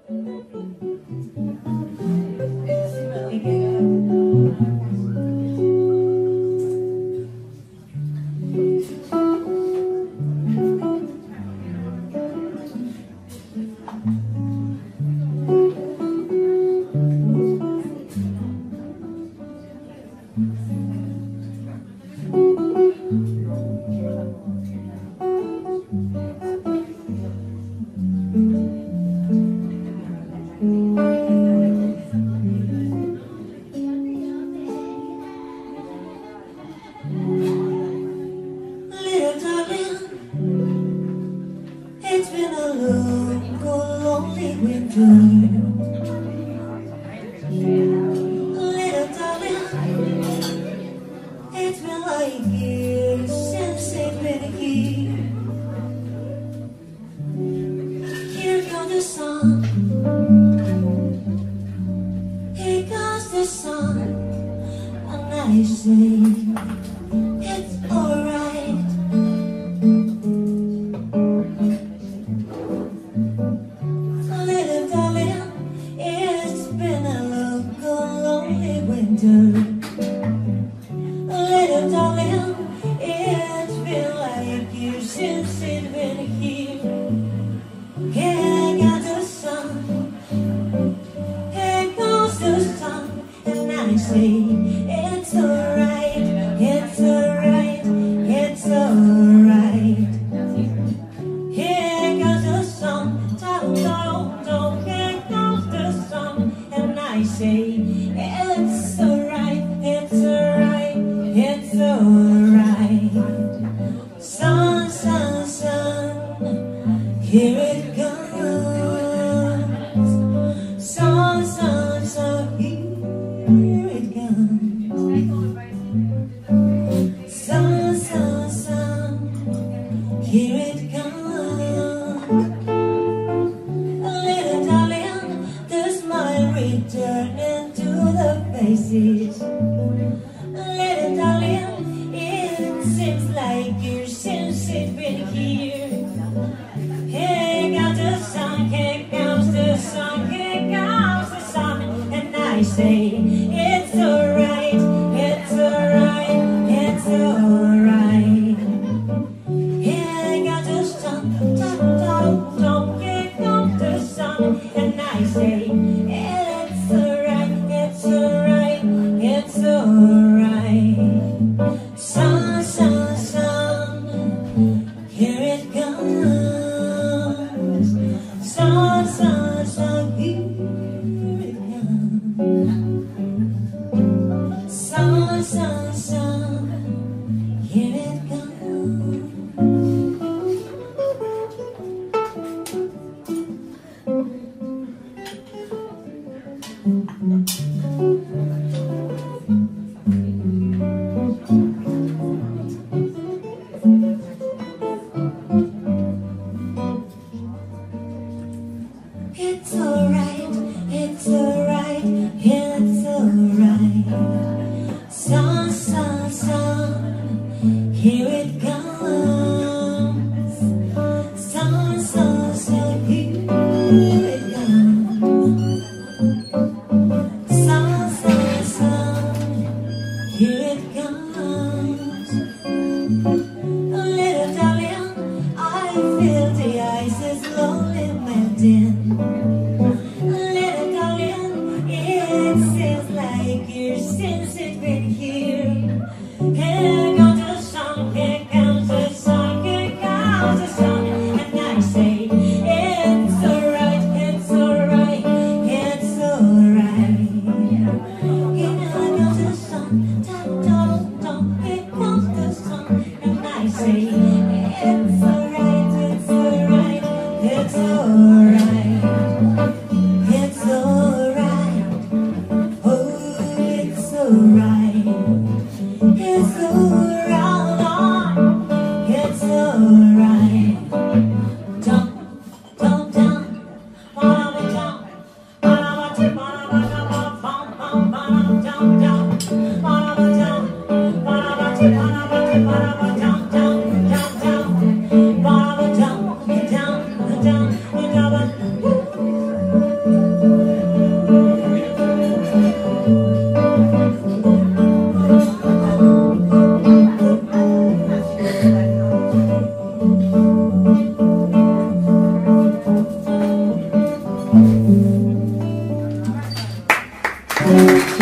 It's been a long, cold, lonely winter. Little darling, it's been like years since it's been here. Here comes the sun. Here comes the sun. And I say it's alright. Little darling, it's been a long, cold, lonely winter. Little darling, it's been like years since it's been here. Here comes the sun. Here comes the sun. And I say it's alright. It's alright. It's alright. Here comes the sun. Here comes the sun. And I say it's alright. It's alright. It's alright. Sun, sun, sun. Here it comes. Sun, sun, sun. Here it comes. Sun, sun, sun. Here it comes. Little darling, the smile returning to the faces. Little darling, it seems like years since it's been here. Here comes the sun, here comes the sun, here comes the sun. And I say it's alright, it's alright, it's alright. Here comes the sun, here comes the sun. And I say it's alright, it's alright, it's alright. Sun, sun, sun, here it comes. Sun, sun, sun, here it comes. Sun, sun, sun, here it comes. It's alright, it's alright, it's alright. Sun, sun, sun, here it comes. Sun, sun, sun, here it comes. Sun, sun, sun, here it comes. Little darling, I feel the ice is slowly melting. Little darling, it seems like years since it's been here. Here comes the sun, here comes the sun, here comes the sun. And I say it's alright, it's alright, it's alright. Here comes the sun, here comes the sun. And I say it's alright, it's alright, it's alright. Thank you.